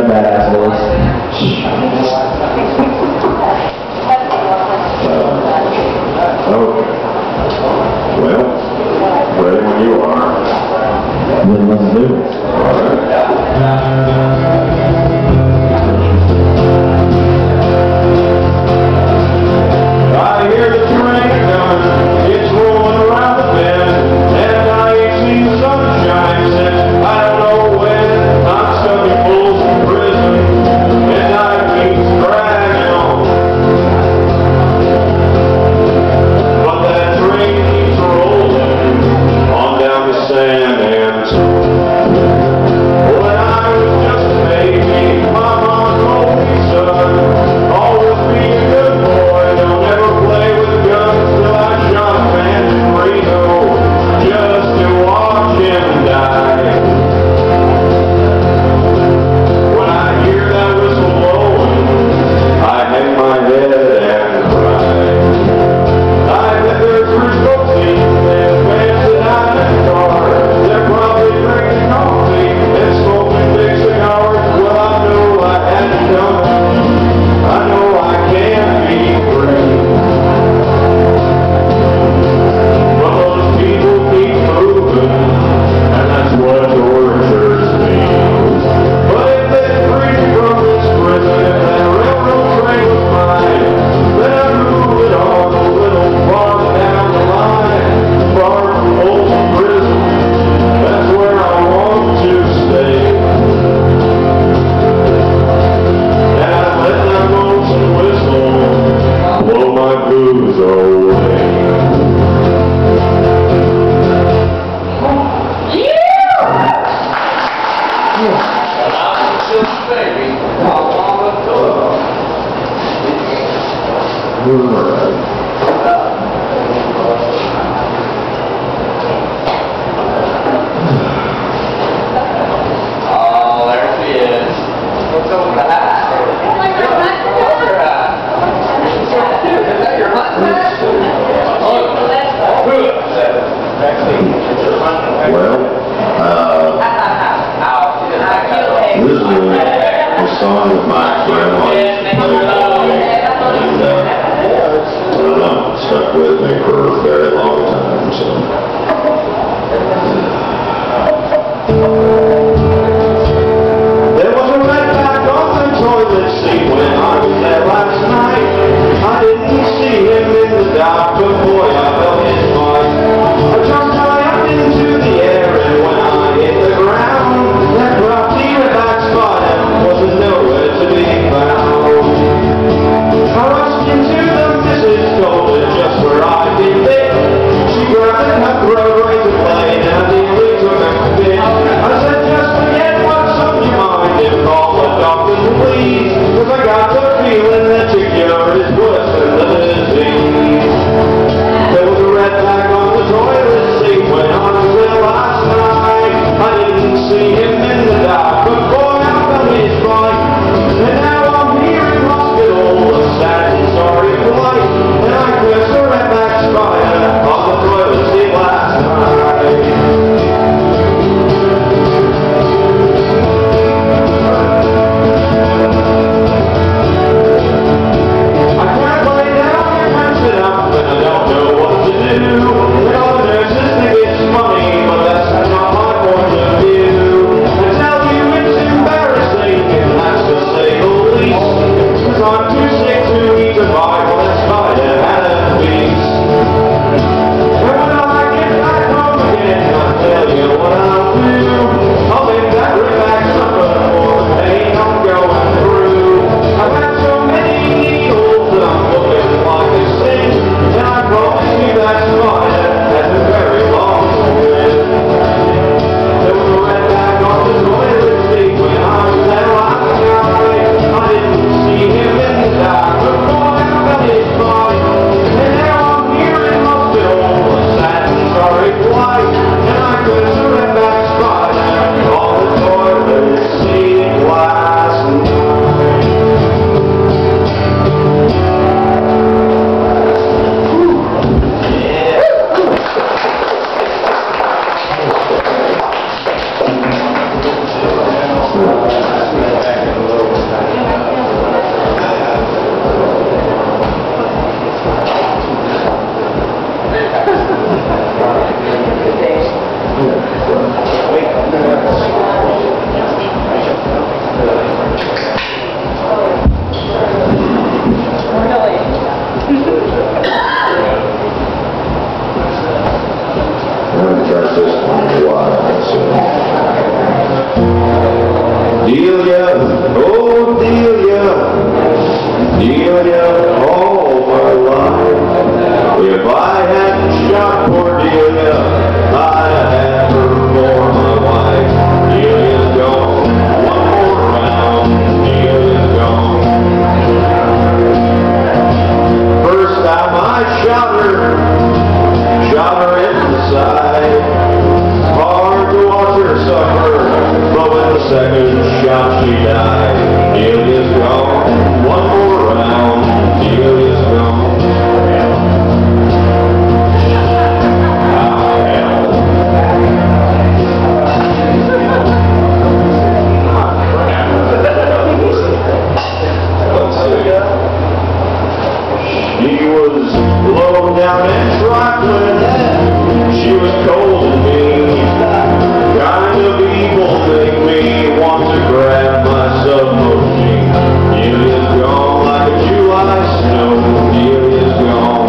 red bad assholes. Okay. Well, ready when you are. Then let's do it. All right. I hear the train coming, it's rolling around the bend, and I ain't seen the sunshine since I don't know when. I'm stuck in Folsom Prison, and night keeps dragging on. But that train keeps rolling on down to San Antonio. When I was just a baby, my mom told me, son, always be a good boy, don't ever play with guns. Till I shot a man in Reno just to watch him die. When I hear that whistle blowing, I hang my head and cry. I bet there's rich folks eating and fans that out in the car. They're probably drinking coffee and smoking big cigars. Well, I know I had to come. I know I can't be free. But those people keep moving, and that's what tortures me. But if they're free from this prison, if that railroad train was mine, then I'd move it on a little farther down the line, far from Folsom Prison. That's where I want to stay. And I'd let that lonesome whistle blow my blues away. Oh, there she is. What's up with the hat? Is that your hunt hat? Well, this is a song that my grandma used to play for me, and I don't know, it stuck with me for a very long time, so. There was a red back on the toilet seat when I was there last night. I didn't see him in the dark, but boy, I felt his bite. I jumped high up into the air, and when I hit the ground, that crafty red-back spider wasn't nowhere to be found. I rushed into the Mrs. Golden just where I'd been bit. She grabbed her throat, razor blade, and I nearly took a bit. I said, just forget what's on your mind and call the doctor, please, 'cause I got the feeling that your cure is worse than the disease. There was a red flag on the toilet seat when I was there last night. I didn't see him in the dark, but boy, I felt his bite. And now I'm here in hospital, a sad and sorry plight. And I cursed a red-back spider on the toilet seat last night. I can't lay down and can't sit up, and I don't know what to do. And all the nurses think it's funny, but that's not my point of view. I tell you it's embarrassing, and that's to say the least. 'Cause I'm too sick to eat a Bible that spider had a feast. And when I get back home again, I'll tell you what I'll do. I'll make that red-back suffer for the pain I'm going through. I've had so many needles that I'm looking like a saint, and I promise you that spider has a very long swim. There was a red-back on the toilet seat when I was there last night. I didn't see him in the dark, but boy, I felt his bite. And now I'm here in hospital, a sad and sorry plight. And I cursed a red-back spider on the toilet seat last night. Yeah. press this one a while. Delia, oh Delia, Delia, all my life. If I hadn't shot poor Delia, I'd have had her for my wife. Delia's gone, one more round, Delia's gone. First time I shot her in the side. Hard to watch her suffer, but with the second shot she died. Delia's gone, one more round, Delia's gone. She was low down and trifling. She was cold and mean. Kind of evil make me want to grab my submachine. Delia's gone like a July snow. Delia's gone.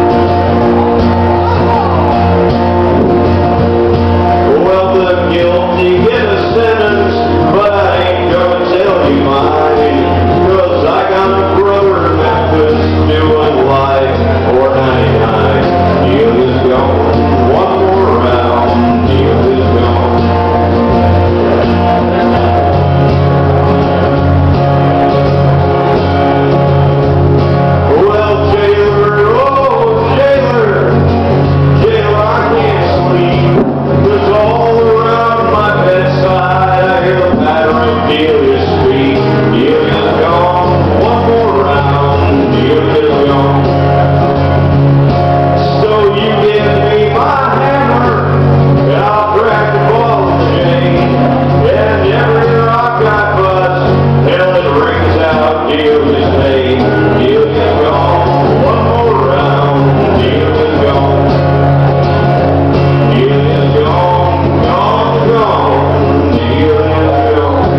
Well, the guilty get a sentence, but I ain't gonna tell you mine. 'Cause I got a brother in Memphis doing life for 99. Delia's gone, one more round, Delia's gone. Well, jailer, oh jailer, jailer, I can't sleep. 'Cause all around my bedside I hear the patter of Delia's feet. Delia's gone, one more round, Delia's gone. So you give me my hammer, and I'll crack the ball and chain. And every rock I bust, hell it rings out Delia's name. Delia's gone, one more round, Delia's gone. Delia's gone, gone, gone, Delia's gone.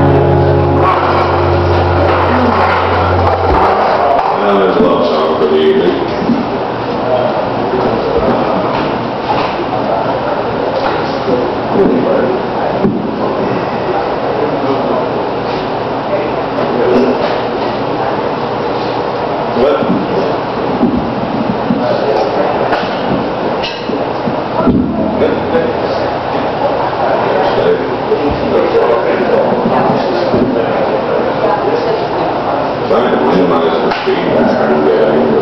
Now there's a love song for the evening. What? Trying to minimize the speed.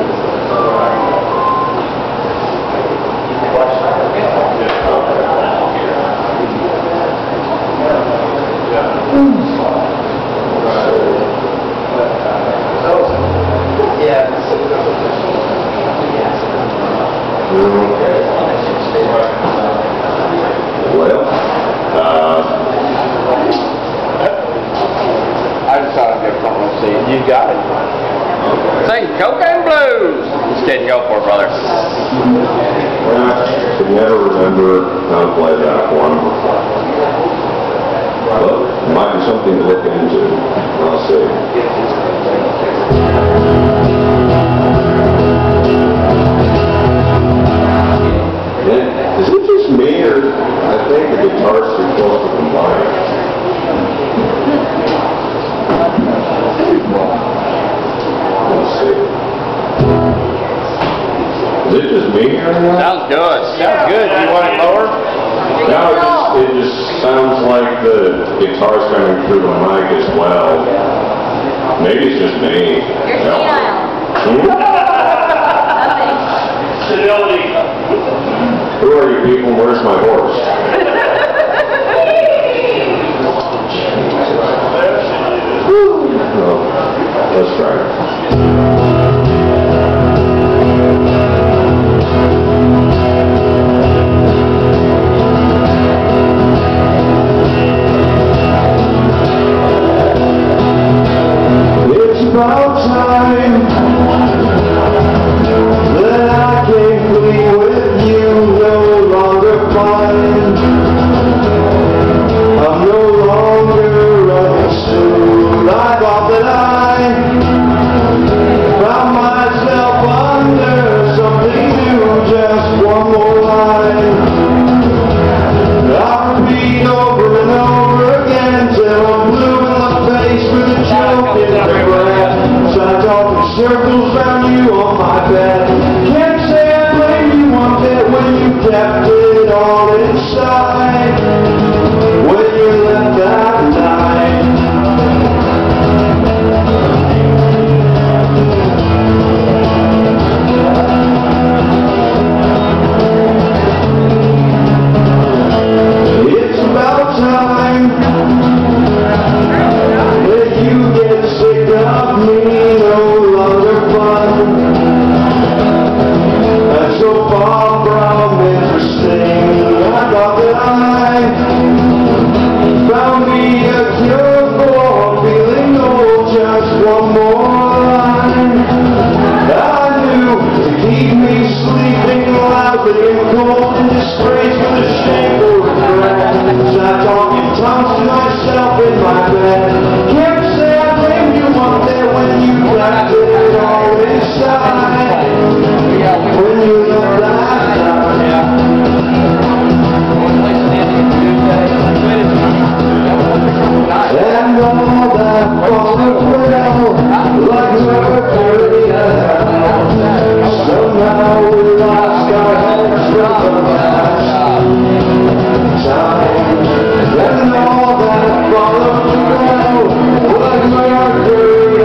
Well, I just thought I'd give something to see. You got it. Sing Cocaine Blues. Just kidding, go for it, brother. I could never remember how to play that one. But it might be something to look into. I'll see. Is it just me, or I think the guitar's too close to the mic? Let's see. Is it just me or not? Sounds good. Sounds good. Do you want it lower? No, it just sounds like the guitar's coming through the mic as well. Maybe it's just me. You're senile. Senility. Who are you people? Where's my horse? Oh, let's try it. It's about time that I can't be with you, no longer fine. I'm no longer running soon. I thought that I inside when you left that night. It's about time that you get sick of me, no longer fun. And so far from interesting, I thought that I found me a cure for feeling old. Just one more line I knew to keep me sleeping loudly and cold in disgrace with a shame or regret. So I talk in tongues to myself in my bed. Can't say I blame you up there when you left it all inside. When you left that and all that falling well, like Mercury. Somehow we lost our heads from the last time. And all that falling well, like Mercury.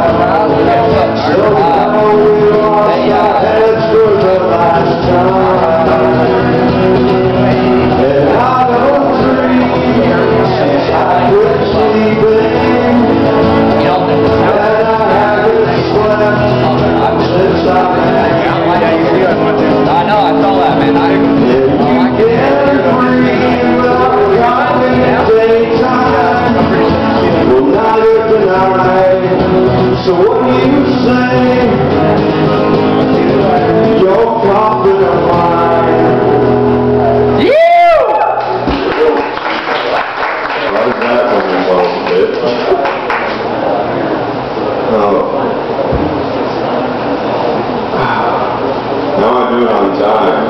Somehow we lost our heads for the last time. And I don't dream since I quit sleeping, and I haven't slept since I I know, I saw that, man. can't breathe without driving in daytime. Well, neither can I. So what do you say? You're confident of mine. What is that when you're supposed to do? Oh. Now I do it on time.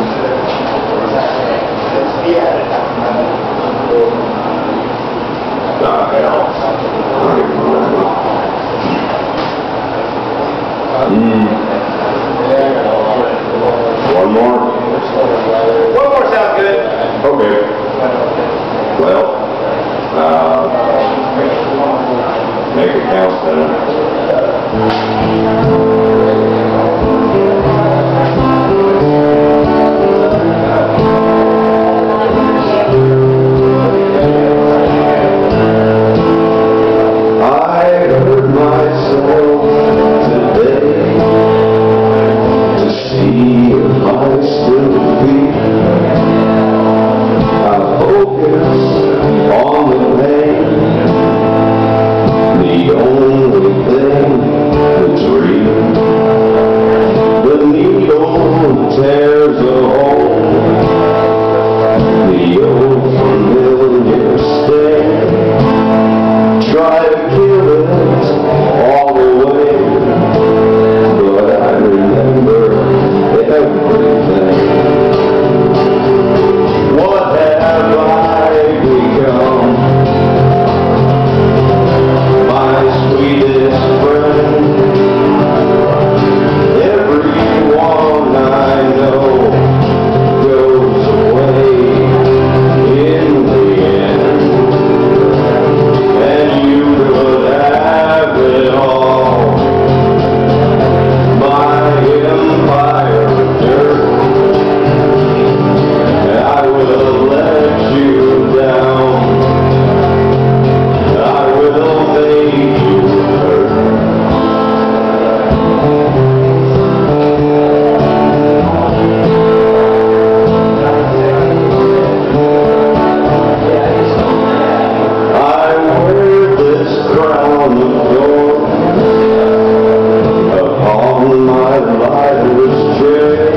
The hell. I don't even remember. One more? One more sounds good. Okay. Well, make it count then. I heard myself today to see if I still feel. I focus on the pain, the only thing that's real. The needle tears a hole, the old familiar sting. Try to kill it all the way, but I remember everything. What have I become? My sweetest friend. Everyone I know goes away in the end. And you could have it all. My empire of dirt. I will let you down. I will make you hurt. I wear this crown of thorns upon my lifeless chair,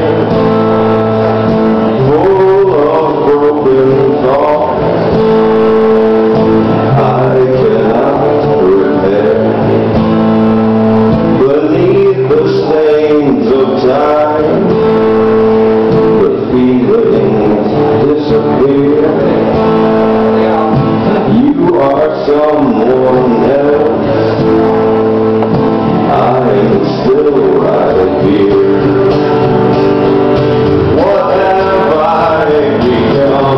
full of broken thoughts I cannot repair. Beneath the stains of time, the feelings disappear. You are someone else. I'm still right here. What have I become?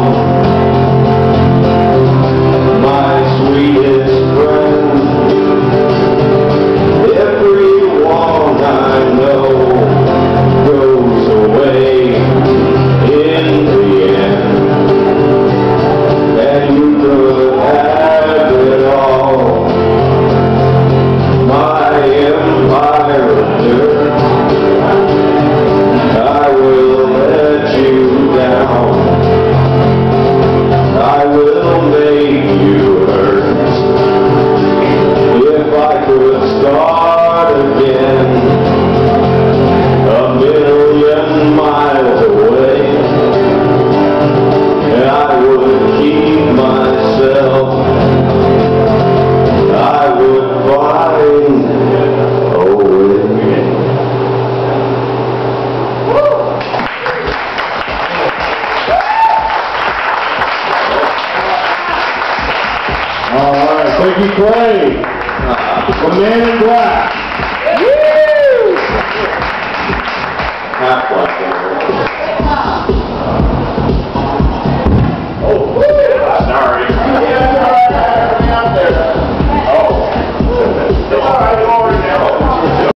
Thank you, Clay. The Man in Black. Half Black.